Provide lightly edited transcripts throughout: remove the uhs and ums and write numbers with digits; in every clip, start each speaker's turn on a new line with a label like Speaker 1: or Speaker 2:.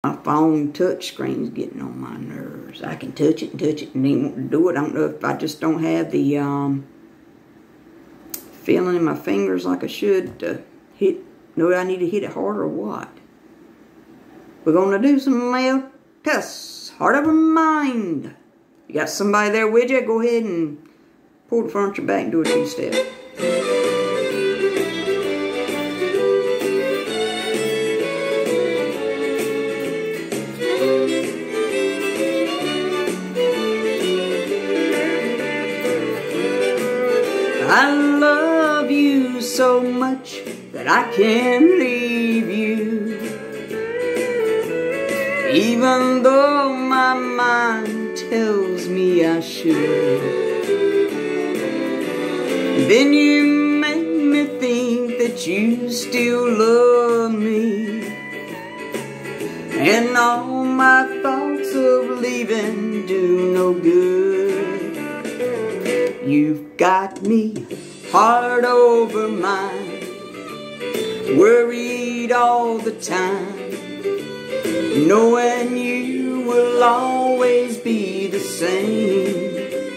Speaker 1: My phone touch screen's getting on my nerves. I can touch it and then want to do it. I don't know if I just don't have the feeling in my fingers like I should to know I need to hit it harder or what. We're going to do some mail tests. Heart over mind. You got somebody there with you? Go ahead and pull the furniture back and do a two-step. I love you so much that I can't leave you, even though my mind tells me I should. Then you make me think that you still love me, and all my thoughts of leaving do no good. You've got me heart over mind, worried all the time, knowing you will always be the same.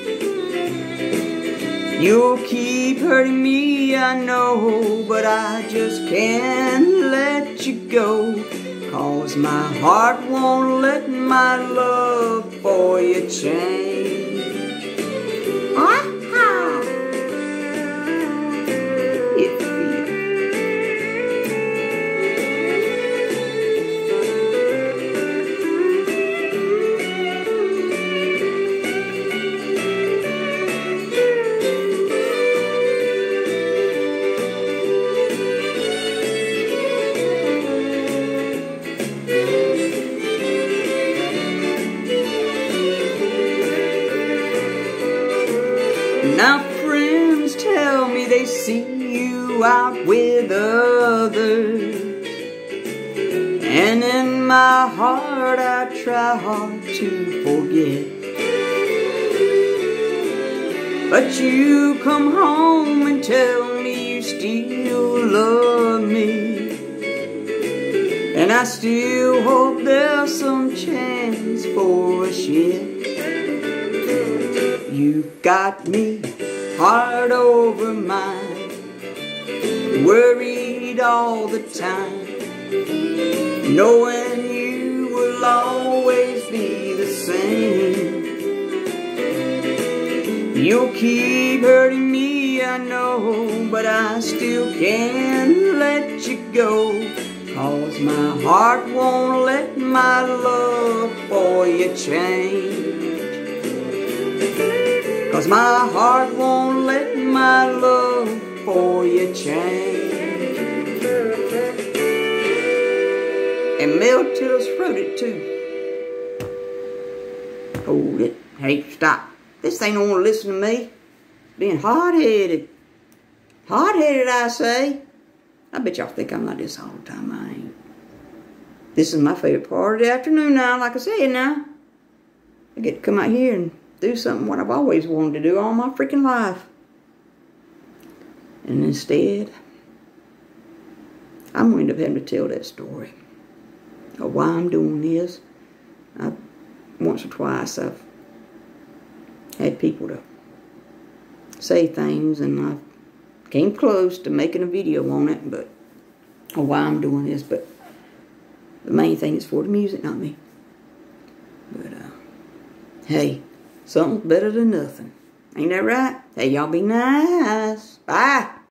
Speaker 1: You'll keep hurting me, I know, but I just can't let you go, 'cause my heart won't let my love for you change. Now friends tell me they see you out with others, and in my heart I try hard to forget. But you come home and tell me you still love me, and I still hope there's some chance for us yet. You've got me heart over mind, worried all the time, knowing you will always be the same. You'll keep hurting me, I know, but I still can't let you go, 'cause my heart won't let my love for you change. 'Cause my heart won't let my love for you change. And Mel Tillis wrote it too. Hold it. Hey, stop. This ain't gonna listen to me. Being hot-headed. Hot-headed, I say. I bet y'all think I'm like this all the time. I ain't. This is my favorite part of the afternoon now, like I said now. I get to come out here and do something what I've always wanted to do all my freaking life. And instead, I'm going to end up having to tell that story of why I'm doing this. Once or twice I've had people to say things, and I came close to making a video on it, but of why I'm doing this. But the main thing is for the music, not me. But hey, something's better than nothing. Ain't that right? Hey, y'all be nice. Bye.